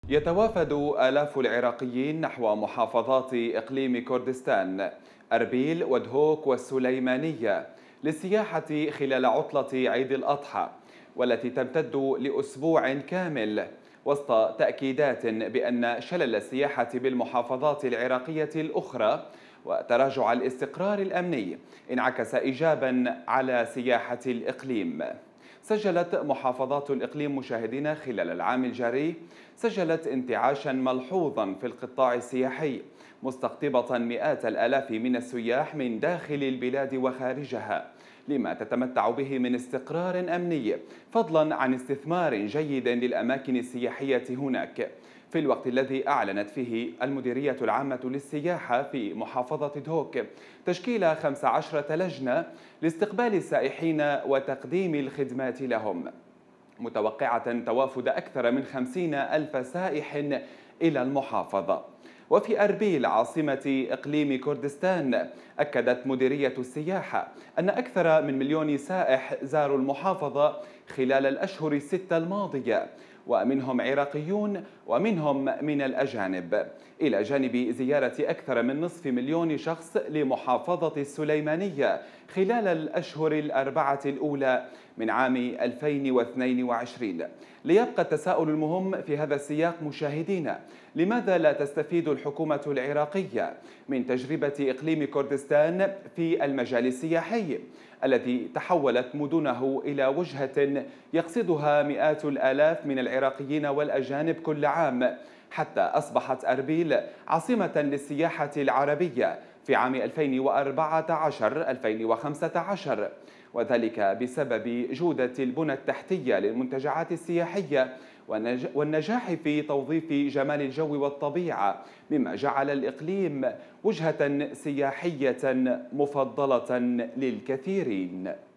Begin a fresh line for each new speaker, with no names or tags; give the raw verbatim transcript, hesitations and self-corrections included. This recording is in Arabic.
يتوافد آلاف العراقيين نحو محافظات إقليم كردستان أربيل ودهوك والسليمانية للسياحة خلال عطلة عيد الأضحى، والتي تمتد لأسبوع كامل، وسط تأكيدات بأن شلل السياحة بالمحافظات العراقية الأخرى وتراجع الاستقرار الأمني انعكس إيجابا على سياحة الإقليم. سجلت محافظات الإقليم مشاهدين خلال العام الجاري سجلت انتعاشا ملحوظا في القطاع السياحي، مستقطبة مئات الآلاف من السياح من داخل البلاد وخارجها، لما تتمتع به من استقرار أمني، فضلا عن استثمار جيد للأماكن السياحية هناك، في الوقت الذي أعلنت فيه المديرية العامة للسياحة في محافظة دهوك تشكيل خمس عشرة لجنة لاستقبال السائحين وتقديم الخدمات لهم، متوقعة توافد أكثر من خمسين ألف سائح إلى المحافظة. وفي أربيل عاصمة إقليم كردستان أكدت مديرية السياحة أن أكثر من مليون سائح زاروا المحافظة خلال الأشهر الستة الماضية، ومنهم عراقيون ومنهم من الأجانب، إلى جانب زيارة أكثر من نصف مليون شخص لمحافظة السليمانية خلال الأشهر الأربعة الأولى من عام ألفين واثنين وعشرين. ليبقى التساؤل المهم في هذا السياق مشاهدينا: لماذا لا تستفيد الحكومة العراقية من تجربة إقليم كردستان في المجال السياحي الذي تحولت مدنه إلى وجهة يقصدها مئات الآلاف من العراقيين والأجانب كل عام، حتى أصبحت أربيل عاصمة للسياحة العربية في عام ألفين وأربعة عشر ألفين وخمسة عشر، وذلك بسبب جودة البنى التحتية للمنتجعات السياحية والنجاح في توظيف جمال الجو والطبيعة، مما جعل الإقليم وجهة سياحية مفضلة للكثيرين.